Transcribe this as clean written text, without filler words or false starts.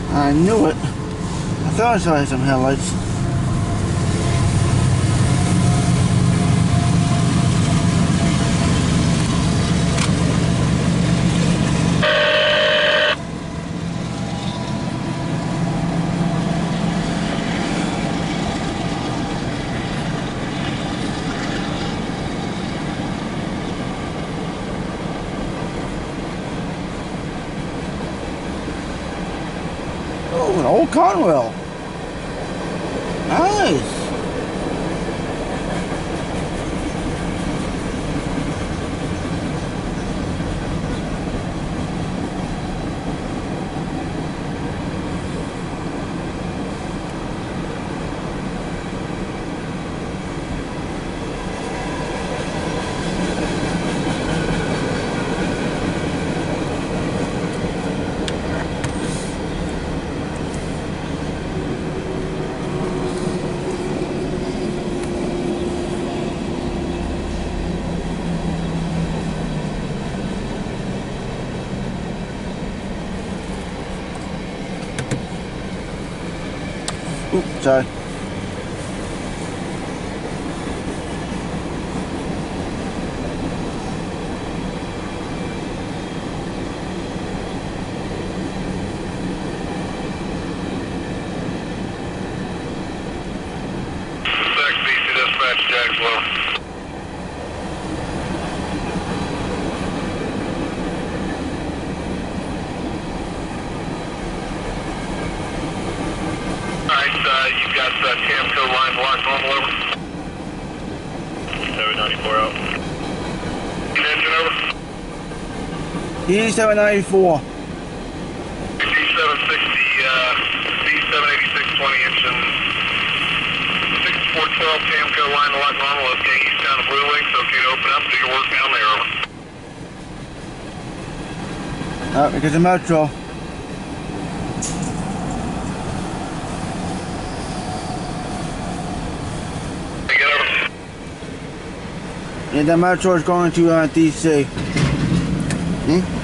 I knew it. I thought I saw some headlights. Oh, an old Conrail. Nice. Oops, sorry. Dispatch, Jackslow. You've got Tamco line locked normal over. 794 out. Engine over. E794. D760, D78620 engine. 6412 Tamco line locked normal. Okay, eastbound to Blue Wing, so okay to open up, do your work down there, over. Because of Metro. Yeah, the Metro is going to DC.